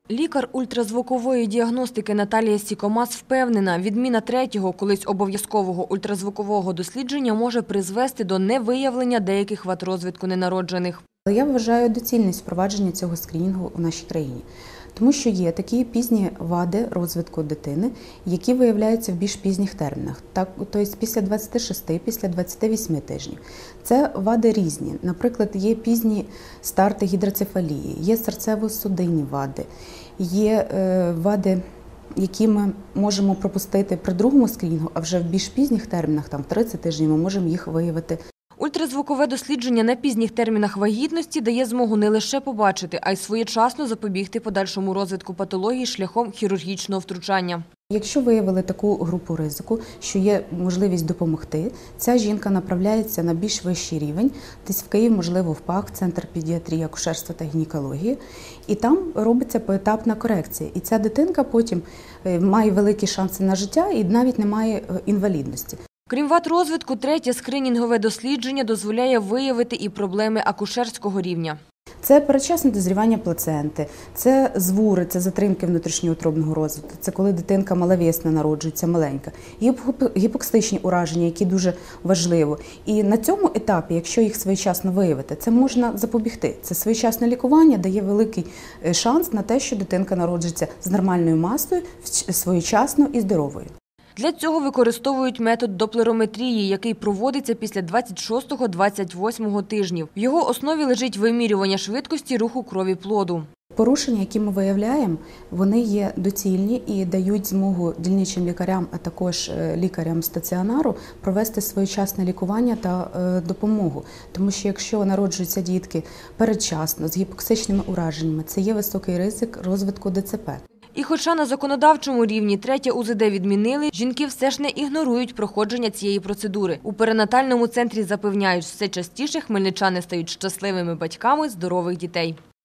Лікар ультразвукової діагностики Наталія Сікомас впевнена, відміна третього, колись обов'язкового ультразвукового дослідження може призвести до невиявлення деяких вад розвитку ненароджених. Я вважаю доцільність впровадження цього скринінгу у нашій країні, тому що є такі пізні вади розвитку дитини, які виявляються в більш пізніх термінах, тобто після 26, після 28 тижнів. Це вади різні. Наприклад, є пізні старти гідроцефалії, є серцево-судинні вади, є вади, які ми можемо пропустити при другому скринінгу, а вже в більш пізніх термінах, там в 30 тижнів, ми можемо їх виявити. Ультразвукове дослідження на пізніх термінах вагітності дає змогу не лише побачити, а й своєчасно запобігти подальшому розвитку патології шляхом хірургічного втручання. Якщо виявили таку групу ризику, що є можливість допомогти, ця жінка направляється на більш вищий рівень, десь в Київ, можливо, в ПАК, Центр педіатрії, акушерства та гінекології, і там робиться поетапна корекція. І ця дитинка потім має великі шанси на життя і навіть не має інвалідності. Крім вад розвитку, третє скринінгове дослідження дозволяє виявити і проблеми акушерського рівня. Це передчасне дозрівання плаценти, це звури, це затримки внутрішньоутробного розвитку, це коли дитинка маловісна народжується, маленька. Є гіпоксичні ураження, які дуже важливо. І на цьому етапі, якщо їх своєчасно виявити, це можна запобігти. Це своєчасне лікування дає великий шанс на те, що дитинка народжується з нормальною масою, своєчасно і здоровою. Для цього використовують метод доплерометрії, який проводиться після 26-28 тижнів. В його основі лежить вимірювання швидкості руху крові плоду. Порушення, які ми виявляємо, вони є доцільні і дають змогу дільничим лікарям, а також лікарям стаціонару провести своєчасне лікування та допомогу. Тому що якщо народжуються дітки передчасно, з гіпоксичними ураженнями, це є високий ризик розвитку ДЦП. І хоча на законодавчому рівні третє УЗД відмінили, жінки все ж не ігнорують проходження цієї процедури. У перинатальному центрі запевняють, все частіше хмельничани стають щасливими батьками здорових дітей.